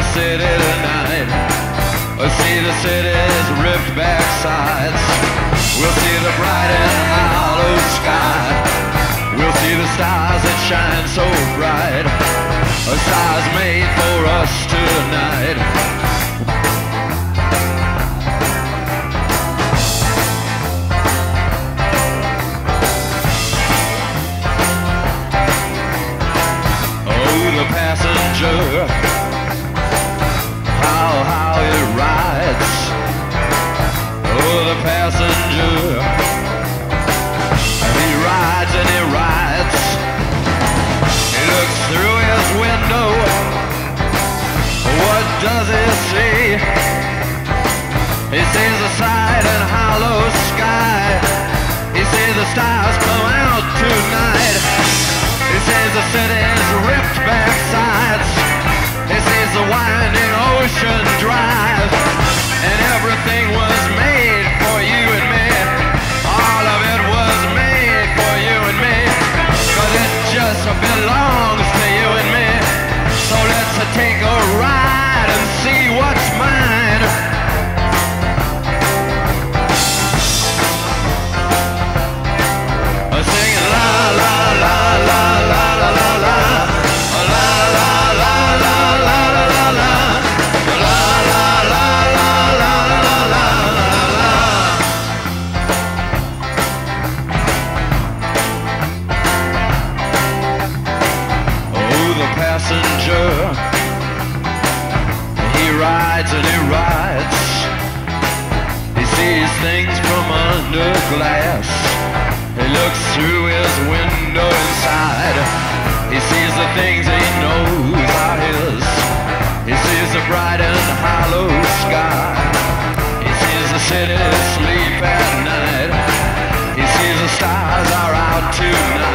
city tonight. We'll see the city's ripped back sides. We'll see the bright and hollow sky. We'll see the stars that shine so bright. Stars made for us tonight. The passenger, how it rides. Oh, the passenger, he rides and he rides. He looks through his window. What does he see? He sees the side and hollow sky. He sees the stars come out tonight. He sees the city's ripped back sides. He sees the winding ocean drive. And everything was made for you and me. All of it was made for you and me. 'Cause it just belongs to you and me. So let's take a ride and see what's mine. Singing la la la la la la la la. Passenger, he rides and he rides. He sees things from under glass. He looks through his window inside. He sees the things he knows are his. He sees the bright and hollow sky. He sees the city sleep at night. He sees the stars are out tonight.